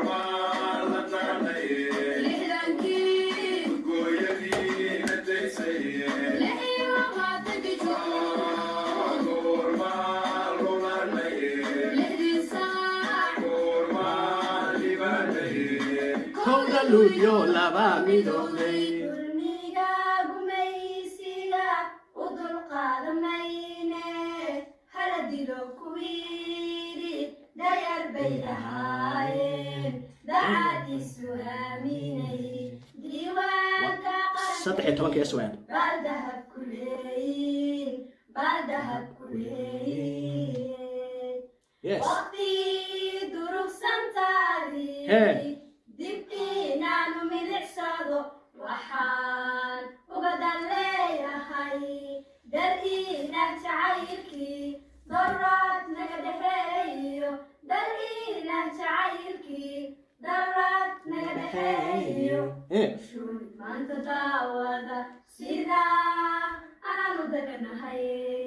Luyo laba midowday durmiga gumaysiga u dulqaadamayne hala dilo kuwiiri dayar bay ahaayeen dacadiisu aaminay diiwaanka baldahab ku leeyin waqti durugsantaadii dibkiinaanu milicsado waxaan uga daleeyahay dar iina jacaylkii daraad naga dhexeeyo dar iina jacaylkii daraad naga dhexeeyo shuud maanta daawada sidaa aanu deganahay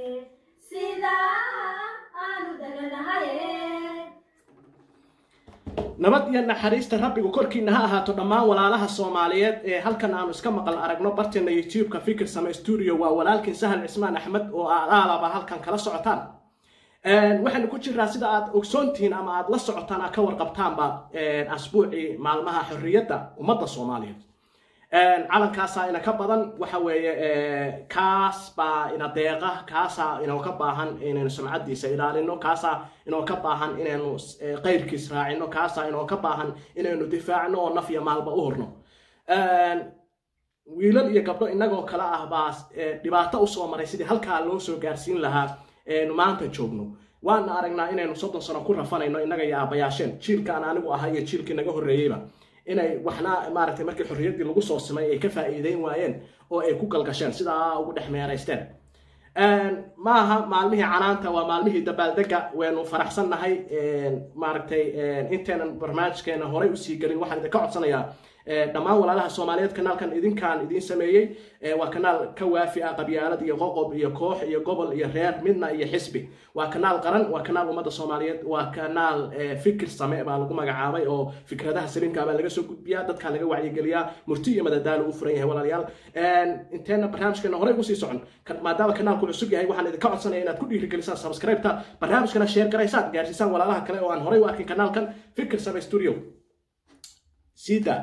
nabad iyo naxariista rabbigu korkiina ha ahaato dhammaan walaalaha Soomaaliyeed ee halkan aanu iska maqal aragno barteena YouTube-ka Fikir Same Studio waa walaalkii Sahal Cismaan Axmed oo aalaba halkan kala socotaan waxaan ku jiraa sida aad ogsoontiin ama aad la socotaan ka warqabtaanba asbuuci maalmaha xorriyadda ummadda Soomaaliyeed calankaas ina ka badan waxa weeye kaas baa ina deeqa kaas ina ka baahan inaynu sumcadiisa ilaalino kaas ina ka baahan inaynu qeyrkiis raacino kaas ina ka baahan inaynu difaacno oo naf iyo maalba u horno wiilal iyo gabdho inagoo kala ah baa dhibaato u soo maray sidii halka loo soo gaarsiin lahaa maanta joogno waan aragnaa inaynu 30 sano ku rafanayno inaga iyo aabayaasheen jiilkaan anigu ahaa iyo jiilkii naga horeeyayba inay waxna maaragtay markii xorriyadii lagu soo samay ay ka faa'iideyn waayeen oo ay ku galgasheen sida ugu dhexmeeraysteen maaha maalmihii canaanta waa maalmihii dabaaldega weenu faraxsannahay maaragtay inteenan barnaamijkeena horay u sii galin waxaan idinka codsanayaa dhammaan walaalaha Soomaaliyeed kanaalkan idinkaan idin sameeyay waa kanaal ka waafi ah qabyaalad iyo qoqob iyo koox iyo gobol iyo reer midna iyo xisbi waa kanaal qaran waa kanaal ummadda Soomaaliyeed waa kanaal fikir same baa lagu magacaabay oo fikradaha saliimka baa laga soo gudbiyaa dadka laga wacyi geliyaa murti iyo madadaalo u furan yahay walaalayaal inteena barnaamijkeena horay u sii socon maadaama kanaalku cusub yahay waxaan idinka codsanayaa inaad ku dhiirigelisaan subscribe-ta barnaamijkana share garaysaan gaarsiisaan walaalaha kale oo aan horay u arkin kanaalkan Fikir Same Studio sida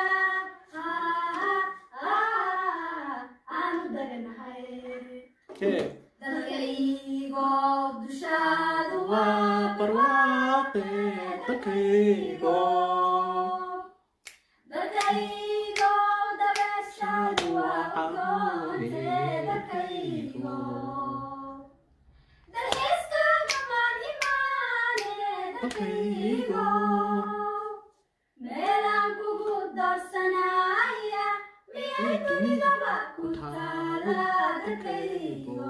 dalkaygo dushaadu waa barwaaqe dalkaygo dabeeshaadu waa aqoonte dalkaygo dalxiiskaaga maan imaane dalkaygo meelaan kugu doorsanaya miyay dunidaba ku taala dalkaygo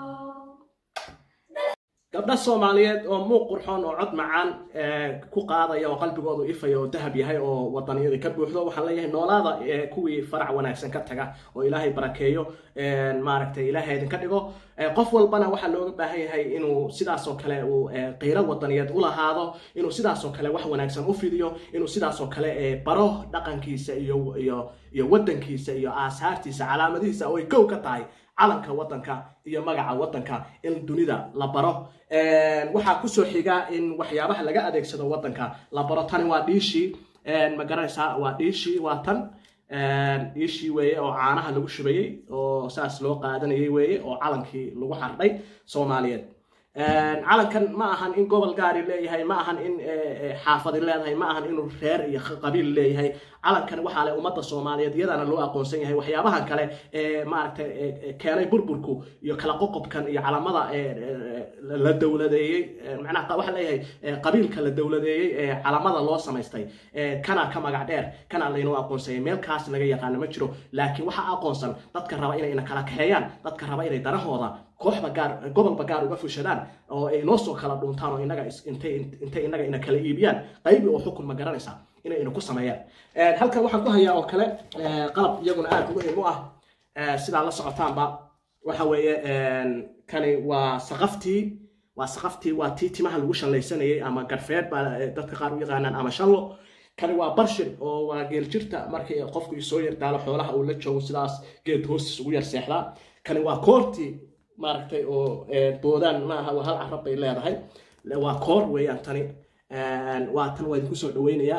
gabdha Soomaaliyeed oo muuq qurxoon oo cod macaan ku qaadaya oo qalbigoodu ifaya oo dahab yahay oo wadaniyada ka buuxdo waxaan leeyahay noolaada kuwii farac wanaagsan ka taga oo Ilaahay barakeeyo maaragtay Ilaahay idin ka dhigo qof walbana waxa looga baahan yahay inuu sidaas oo kale uu qeyra wadaniyeed u lahaado inuu sidaas oo kale wax wanaagsan u fidiyo inuu sidaas oo kale baro dhaqankiisa iyo wadankiisa iyo aasaartiisa calaamadihiisa oo ay kow ka tahay calanka wadanka iyo magaca wadanka in dunida la baro waxa ku soo xiga in waxyaabaha laga adeegsado wadanka la baro tani waa dhiishi ma garanaysaa waa dhiishi waa tan dhiishi weeye oo caanaha lagu shubayay oo saas loo qaadanayay weeye oo calankii lagu xardhay Soomaaliyeed calankan ma ahan in gobol gaari leeyahay ma ahan in xaafad leedahay ma ahan inuu reer iyo qabiil leeyahay calankan waxa leh ummadda Soomaaliyeed iyadana loo aqoonsan yahay waxyaabaha kale maaragtay keenay burburku iyo kala qoqobkan iyo calamada la dawladeeyay macnaha waxa leeyahay qabiilka la dawladeeyay calamada loo sameystay kana ka magac dheer kana leeyno aqoonsan meel kaas laga yaqaan ma jiro laakiin waxa aqoonsan dadka raba inay kala kaxeeyaan dadka raba inay darahooda kooxba gaar gobolba gaar uga fushadaan oo ay noo soo kala dhuntaan oo inaga inaga ina kala iibiyaan qaybi oo xukun ma garanaysa inay ku sameeyaan halkan waxaan ku hayaa oo kale qalab iyaguna aad muhiim u ah sida la socotaanba waxa weeye kani waa saqaftii waa tiitimaha lagu shallaysanayay ama garfeed baa dadka qaar u yaqaanaan ama shallo kani waa barshir oo waa geel jirta markii qofku soo yardaalo xoolaha uu la joogo sidaas geed hoostiis ugu yar seexdaa kani waa koorti maaragtay oo boodaan ma aha hal carab bay leedahay waa koor weeyaan tani waa tan waa idinku soo dhaweynayaa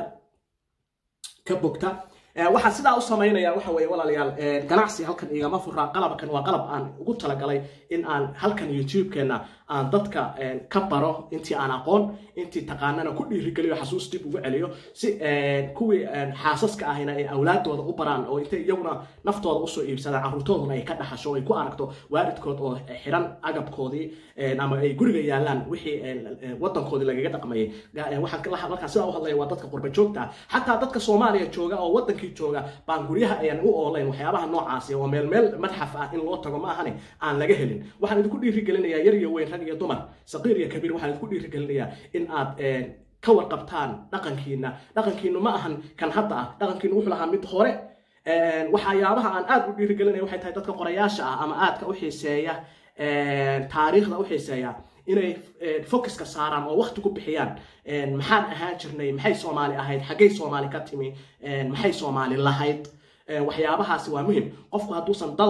ka bogta waxaan sidaa u sameynaya waxa weeye walaalayaal ganacsi halkan igama furaa qalabkan waa qalab aan ugu talagalay in aan halkan YouTube-keena aan dadka ka baro intii aan aqoon intii taqaanana ku dhiirigeliyo xasuus dib ugu celiyo si kuwii xaasaska ahina ay awlaadooda u baraan oo intay iyaguna naftooda u soo iibsadaan carruurtooduna ay ka dhaxasho ay ku aragto waalidkood oo xiran agabkoodii ama ay guriga yaalaan wixii wadankoodii lagaga dhaqmayay waxaan markaan sidaa u hadlaya waa dadka qurba joogta xataa dadka Soomaaliya jooga oo wadankii jooga baan guryaha ayaan u oolayn waxyaabaha noocaas oo meel madxaf ah in loo tago ma ahane aan laga helin waxaan idinku dhiirigelinayaa yar iyo weyn rag iyo dumar saqiir iyo kabiir waxaan idinku dhiirigelinayaa in aad ka warqabtaan dhaqankiinu ma ahan kan hadda ah dhaqankiinu wuxuu lahaa mid hore waxyaabaha aan aad u dhiirigelinaya waxay tahay dadka qorayaasha ah ama aadka u xiiseeya taariikhda u xiiseeya inay focuska saaraan oo waqti ku bixiyaan maxaan ahaan jirnay maxay Soomaali ahayd xagee Soomaali ka timi maxay Soomaali lahayd waxyaabahaasi waa muhiim qofku hadduusan dal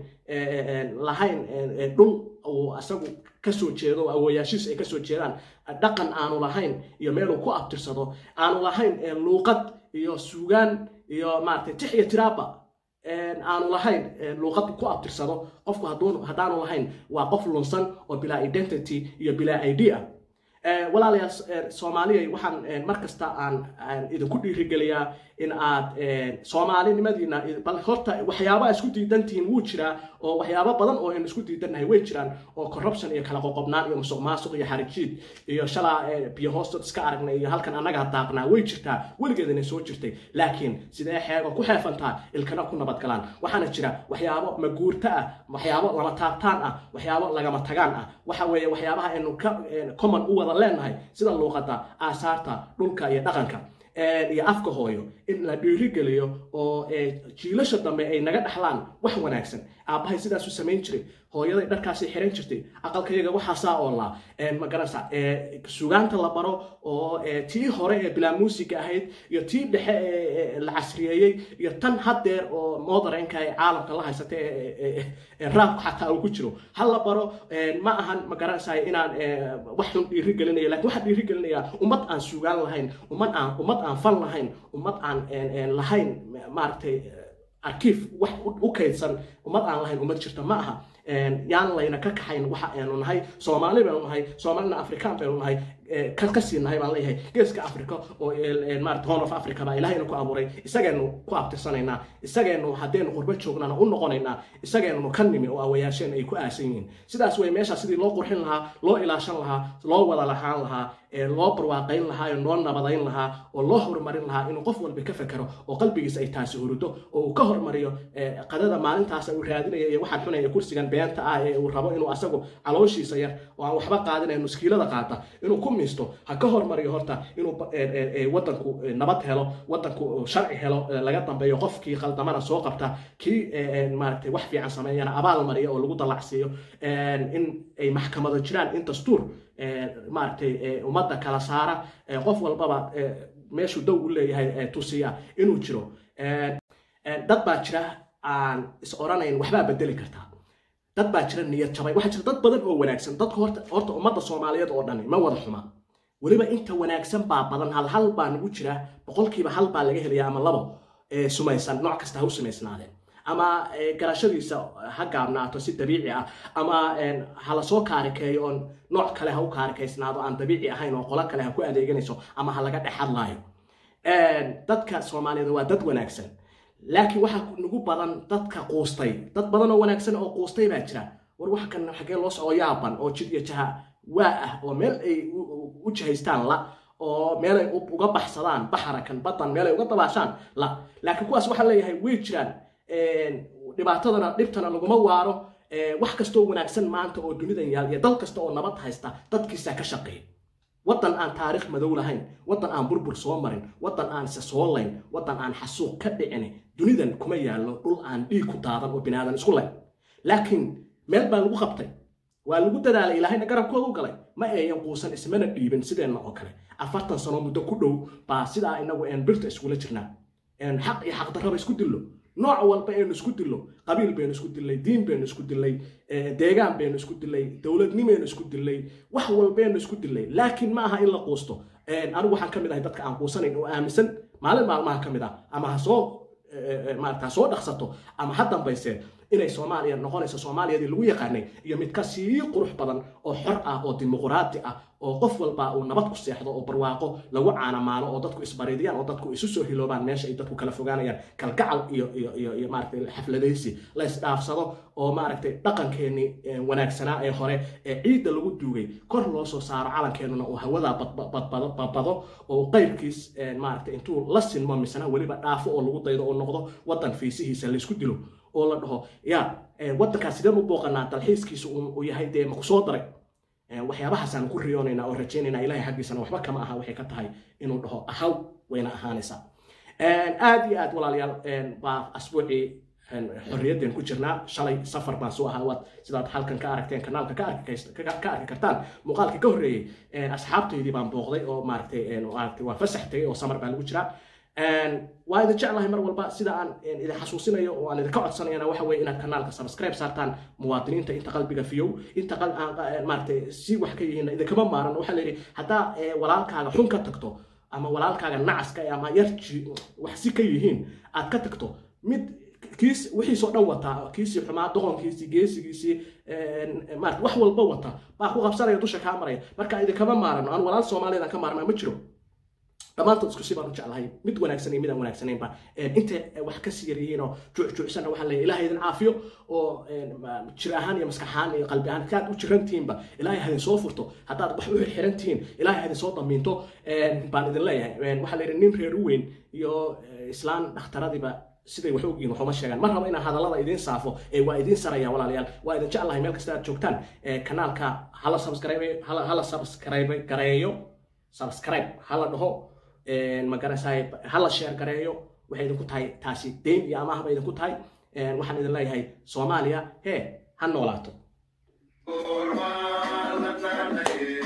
lahayn dhul oo asagu ka soo jeedo awooyaashiis ay ka soo jeedaan dhaqan aanu lahayn iyo meel uu ku abtirsado aanu lahayn luuqad iyo suugaan iyo maartay tix iyo tiraaba aanu lahayn luuqad ku abtirsado qofku haddaanu lahayn waa qof lunsan oo bilaa identity iyo bilaa idea walaalayaal Soomaaliya waxaan markasta aan idinku dhiirigeliyaa in aad Soomaalinimadiina bal horta waxyaabo isku diidantiin wuu jiraa oo waxyaabo badan oo aan isku diidanahay way jiraan oo corruption iyo kala qoqobnaan iyo musuqmaasuq iyo xarijiid iyo shala biyo hoosta iska aragnay iyo halkan anaga daaqnaa way jirtaa weligeedna soo jirtay laakiin sidee xeego ku xeefantaa ilkana ku nabad galaan waxaana jira waxyaabo maguurta ah waxyaabo lama taabtaan ah waxyaabo lagama tagaan ah waxa weeye waxyaabaha aynu common u wada leenahay sida luuqada aasaarta dhulka iyo dhaqanka iyo afka hooyo in la dhiirigeliyo oo jiilasha dambe ay naga dhaxlaan wax wanaagsan aabahay sidaas u sameyn jiray hooyaday dharkaas ay xiran jirtay aqalkayga waxa saa oo la ma garanaysa suugaanta la baro oo tii hore ee bilaa muusiga ahayd iyo tii dhexe la casriyeeyay iyo tan hadeer oo modernka ay caalamka la haysatay raab xataa uu ku jiro hal la baro ma ahan ma garanaysa inaan wax xun dhiirigelinayo laakiin waxa dhiirigelinaya ummad aan suugaan lahayn ummad aan fan lahayn ummad aan lahayn maartay arkiif wax u kaydsan ummad aan lahayn ummad jirta ma aha yaan layna ka kaxayn waxa aanu nahay Soomaali baan nahay Soomaalina Afrikaan baan nahay ka siinahay baan leeyahay geeska Afrika oo maartay Horn of Africa baa Ilaahayna ku abuuray isageenu ku abtirsanayna isageenu hadeenu qurba joognana u noqonayna isageenu kan nimi oo awayaasheen ay ku aasan yihiin sidaas way meesha sidii loo qurxin lahaa loo ilaashan lahaa loo wada lahaan lahaa loo barwaaqayn lahaa loo nabadayn lahaa oo loo horumarin lahaa inuu qof walba ka fakaro oo qalbigiisa ay taasi hurdo oo uu ka hormariyo qadada maalintaas uu raadinayo iyo waxaan xunaya kursigan beenta ah ee uu rabo inuu asagu calooshiisa yar oo aan waxba qaadanayn muskiilada qaata inuu ku miisto ha ka hormariyo horta inuu wadanku nabad helo wadanku sharci helo laga dambeeyo qofkii khaldamana soo qabta kii maartay wax fiican sameeyana abaal mariyo oo lagu dalacsiyo in ay maxkamado jiraan in dastuur maartay ummadda kala saara qof walbaba meeshu dow u leeyahay tusiya inuu jiro dad baa jira aan is oranayn waxba bedeli kartaa dad baa jira niyad jabay waxa jira dad badan oo wanaagsan dadka horta ummadda Soomaaliyeed oo dhan ma wada xuma waliba inta wanaagsan baa badan hal baa nagu jira boqolkiiba hal baa laga helayaa ama labo sumaysan nooc kasta ha u samaysnaadeen ama garashadiisa ha gaabnaato si dabiici ah ama hala soo kaarikeeyo oo nooc kale ha u kaarikeysnaado aan dabiici ahayn oo qolo kale ha ku adeeganayso ama ha laga dhaxadlaayo dadka Soomaaliyeed waa dad wanaagsan laakiin waxa nagu badan dadka qoostay dad badan oo wanaagsan oo qoostay baa jira war wax kan xagee loo soo yaaban oo jid iyo jaha waa ah oo meel ay u jahaystaan la oo meel ay uga baxsadaan baxarakan badan meel ay uga dabaashaan la laakiin kuwaas waxa leeyahay way jiraan dhibtana laguma waaro wax kasta oo wanaagsan maanta oo dunidan yaal iyo dal kasta oo nabad haysta dadkiisa ka shaqeeya wadan aan taariikh madow lahayn wadan aan burbur soo marin wadan aan soo layn wadan aan xasuuq ka dhicin dunidan kuma yaalo dhul aan dhiig ku daadan oo binaadan isku leh laakiin meel baa lagu qabtay waa lagu dadaalay Ilaahayna garabkooda u galay ma ayan quusan ismana dhiibin sideenna oo kale 40 sano muddo ku dhow baa sidaa inagu birta iskula jirnaa xaq iyo xaq darraba isku dillo nooc walba aynu isku dillo qabiil baynu isku dillay diin baynu isku dillay deegaan baynu isku dillay dowladnimaynu isku dillay wax walbaynu isku dillay laakiin ma aha in la quusto anigu waxaan ka mid ahay dadka aan quusanayn oo aaminsan maalin maalmaha ka mid ah ama ha soo maaragtaa soo dhaqsato ama ha dambaysee inay Soomaaliya noqonayso Soomaaliyadii lagu yaqaanay iyo mid ka sii qurux badan oo xor ah oo dimuqraadi ah oo qof walba uu nabad ku seexdo oo barwaaqo lagu caanamaalo oo dadku isbareediyaan oo dadku isu soo hiloobaan meesha ay dadku kala fogaanayaan kalgacal iyo maaragtay xafladaysi la isdhaafsado oo maaragtay dhaqankeeni wanaagsanaa ee hore ee ciidda lagu duugay kor loo soo saaro calankeenuna oo hawada badbado oo qaybkiis maaragtay intuu la sinmo misana waliba dhaafo oo lagu daydo oo noqdo wadan fiisihiisa la isku dilo oo la dhaho ya wadankaas sideen u booqanaa dalxiiskiisu uu yahay dee ma ku soo daray waxyaabahaasaan ku riyoonaynaa oo rajaynaynaa ilaahay xaggiisana waxba kama aha waxay ka tahay inuu dhaho ahaw wayna ahaanaysaa aad iyo aad walaalayaal baa asbuucii xorriyaddeen ku jirnaa shalay safar baan soo ahaa waad sidaad halkan ka aragteen kanaalka ka arki kartaan muuqaalkii ka horreeyey asxaabtaydii baan booqday oo maaragtay waa fasax tagay oo samar baa lagu jiraa waa idin jeclahay mar walba sida aan idin xasuusinayo oo aan idinka codsanayana waxa weeye inaad kanaalka subscribe saartaan muwaadiniinta inta qalbiga fiyow inta maaragtay si wax ka yihiin idinkama maaran waxaa la yidhi haddaa walaalkaaga xun ka tagto ama walaalkaaga nacaska ama yarji wax si ka yihiin aad ka tagto mid kiis wixiisoo dhan wataa kiisii xumaa doqonkiisii geesigiisii maaragtay wax walba wata baa ku qabsanaya dusha kaa maraya marka idinkama maarano aan walaal Soomaaliyeed aan ka maarnaa ma jiro dhammaantood isku si baan u jeclahay mid wanaagsan iyo mid aan wanaagsanaynba inta wax ka sii yaryihiin oo juucjuucsanna waxaa leeyahay ilaahay idin caafiyo oo jir ahaan iyo maskax ahaan iyo qalbi ahaan kaad u jirantihiinba ilaahay hadin soo furto haddaad wax u xirxiran tihiin ilaahay hadin soo damiinto baan idin leeyahay waxaa la yidhi nin reer u weyn iyo islaan dhakhtaradiiba siday wax ogyihiin waxuma sheegaan mar rabo inaan hadallada idiin saafo waa idiin saraya walaalayaal waa idin jeclahay meel kasta aad joogtaan kanaalka hala subscribe gareeyo subscribe hala dhaho magaranaysaa hala share gareeyo waxay idinku tahay taasi deyn iyo amaah bay idinku tahay waxaan idin leeyahay Soomaaliya ha noolaato